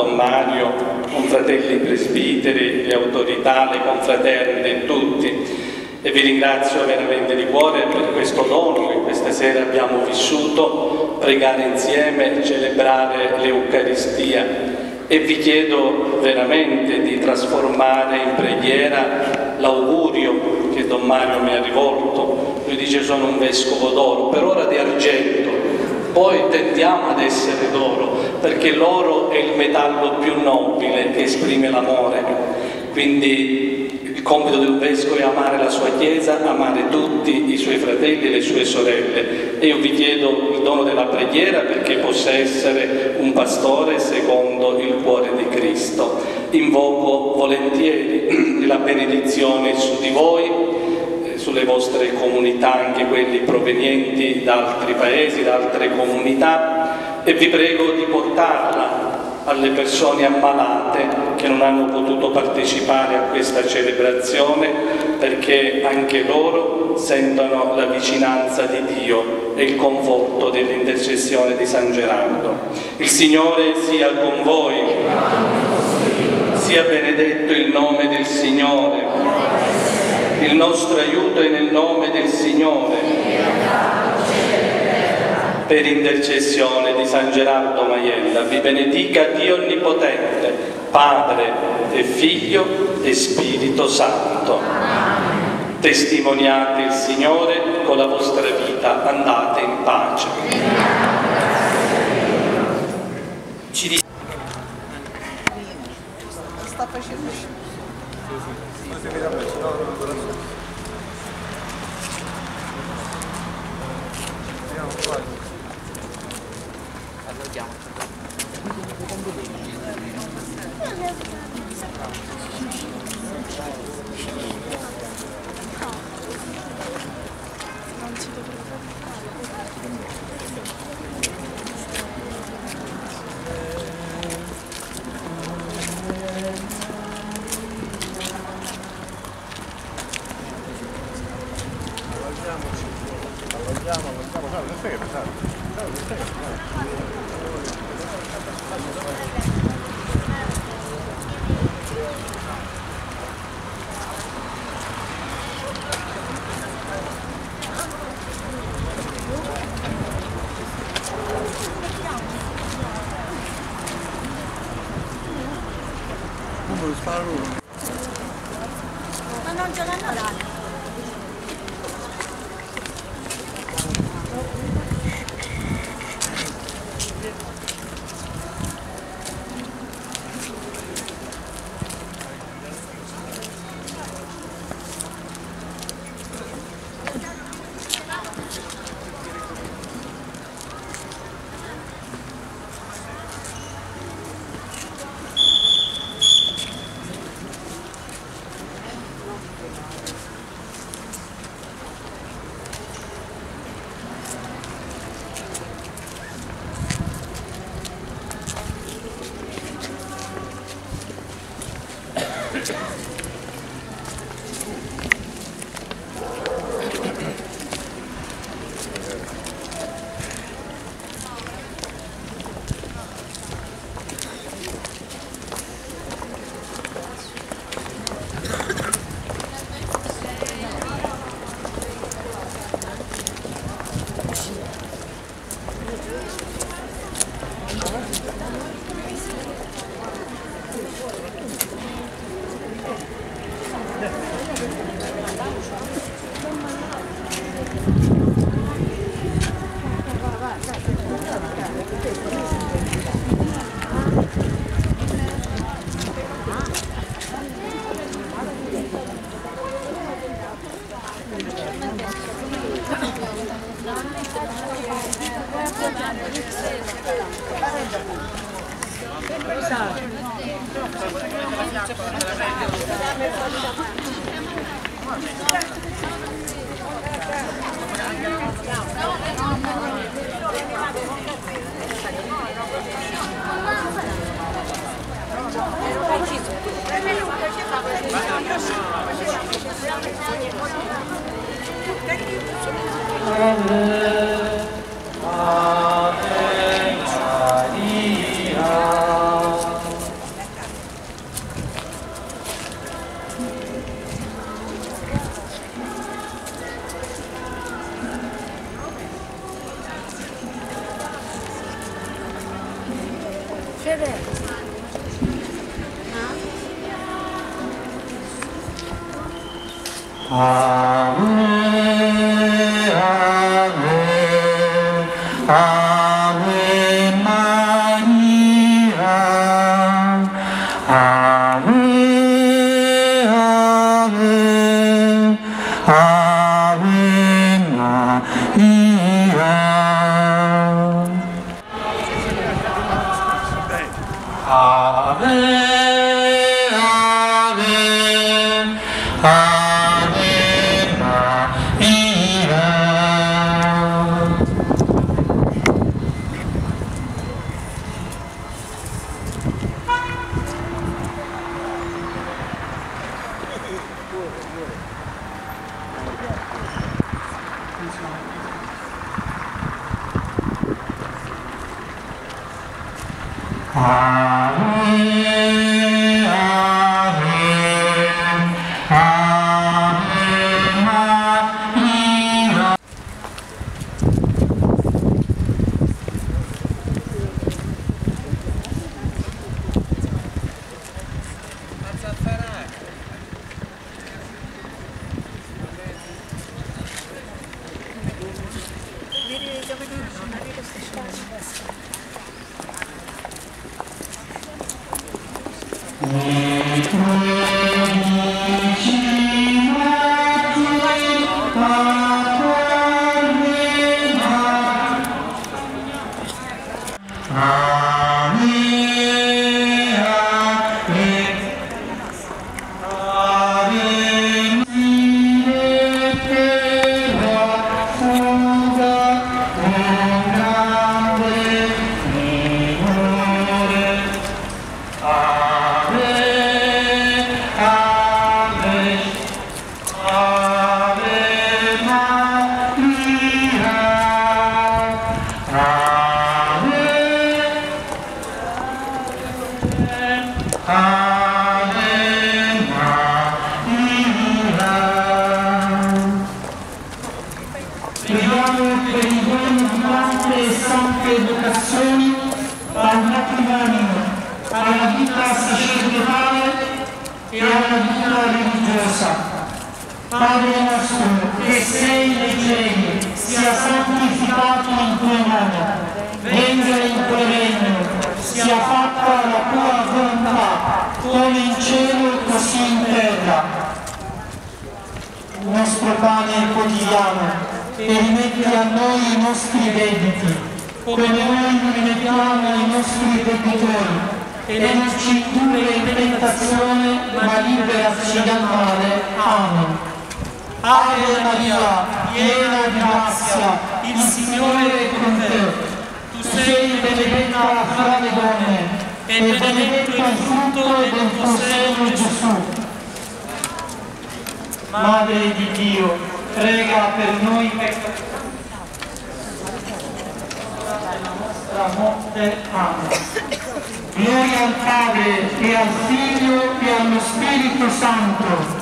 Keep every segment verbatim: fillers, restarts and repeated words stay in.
Don Mario, confratelli presbiteri, le autorità, le confraterne, tutti. E vi ringrazio veramente di cuore per questo dono che questa sera abbiamo vissuto, pregare insieme, celebrare l'Eucaristia, e vi chiedo veramente di trasformare in preghiera l'augurio che Don Mario mi ha rivolto. Lui dice: sono un vescovo d'oro, per ora di argento, poi tendiamo ad essere d'oro, perché l'oro è il metallo più nobile che esprime l'amore. Quindi il compito del vescovo è amare la sua Chiesa, amare tutti i suoi fratelli e le sue sorelle. E io vi chiedo il dono della preghiera perché possa essere un pastore secondo il cuore di Cristo. Invoco volentieri la benedizione su di voi, sulle vostre comunità, anche quelli provenienti da altri paesi, da altre comunità, e vi prego di portarla alle persone ammalate che non hanno potuto partecipare a questa celebrazione, perché anche loro sentono la vicinanza di Dio e il conforto dell'intercessione di San Gerardo. Il Signore sia con voi, sia benedetto il nome del Signore. Il nostro aiuto è nel nome del Signore. Per intercessione di San Gerardo Majella vi benedica Dio Onnipotente, Padre e Figlio e Spirito Santo. Testimoniate il Signore con la vostra vita, andate in pace. Ci sta facendo ma non ce l'hanno là. Ave Maria. Ave, Ave, Ave Maria, Ave, Ave, Ave Maria. Ave, Ave, Ave Maria. Ave, Ave, Ave Maria. Preghiamo per i doni di tante e sante vocazioni al matrimonio, alla vita sacerdotale e alla vita religiosa. Padre nostro, che sei nei cieli, sia santificato il tuo nome, venga il tuo regno, sia fatta la tua volontà, come in cielo così in terra. Il nostro pane quotidiano, e rimetti a noi i nostri debiti, come noi rimettiamo ai nostri debitori, e non ci indurre in tentazione, ma liberaci dal male. Amen. Ave Maria, piena di grazia, il Signore è con te. Tu sei benedetta fra le donne, e benedetto il frutto del tuo seno, Gesù. Madre di Dio, prega per noi peccatori, nella nostra morte. Amen. Gloria al Padre, e al Figlio, e allo Spirito Santo.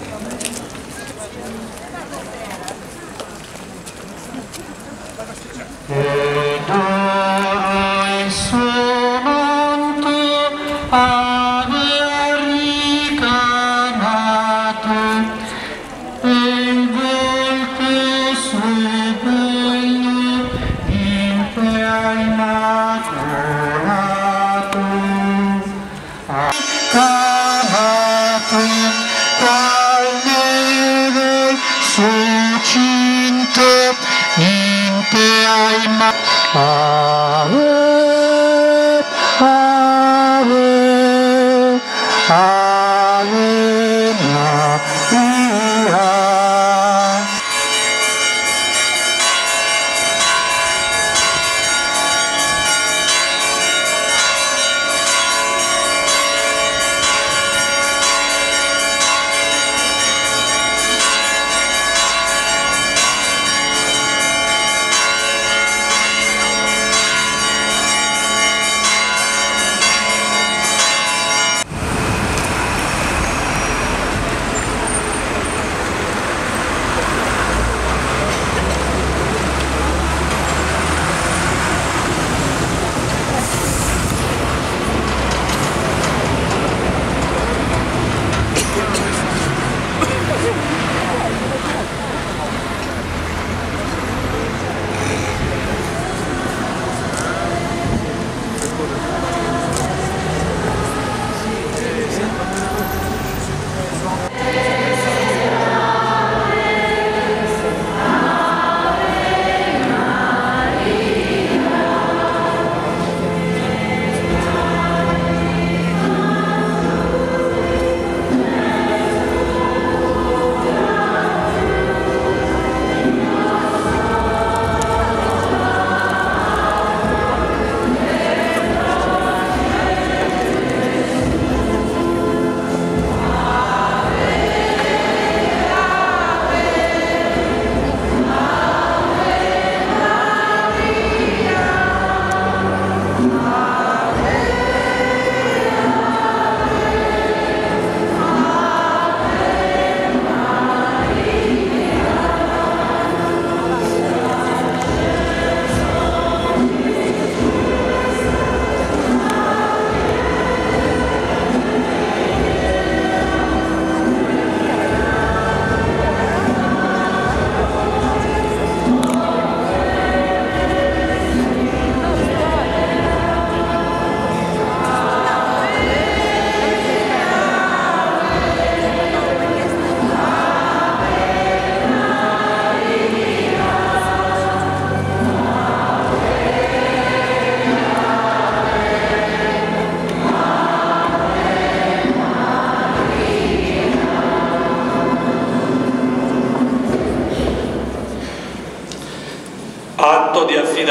Ed ora il suo manto aveva ricamato, e il volto suo bello in te ha immacolato. Ha ricamato dal neve succinto, in te hai ma Ave, Ave, Ave Maria.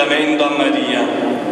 affidamento a Maria.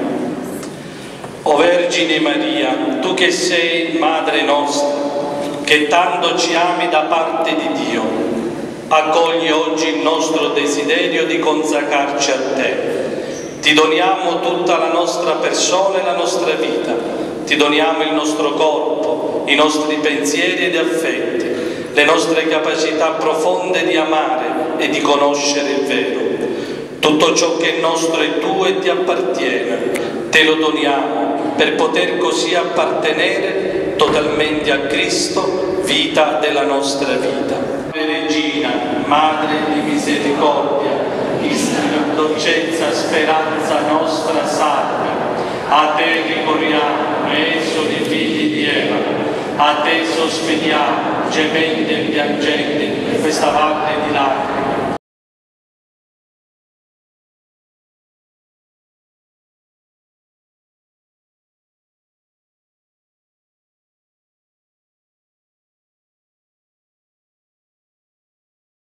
O Vergine Maria, tu che sei Madre nostra, che tanto ci ami da parte di Dio, accogli oggi il nostro desiderio di consacrarci a te. Ti doniamo tutta la nostra persona e la nostra vita, ti doniamo il nostro corpo, i nostri pensieri ed affetti, le nostre capacità profonde di amare e di conoscere il vero. Tutto ciò che è nostro è tuo e ti appartiene, te lo doniamo per poter così appartenere totalmente a Cristo, vita della nostra vita. Regina, Madre di misericordia, ispira, dolcezza, speranza nostra, salve. A te ricorriamo, esuli figli di Eva, a te sospiriamo, gementi e piangenti in questa valle di lacrime.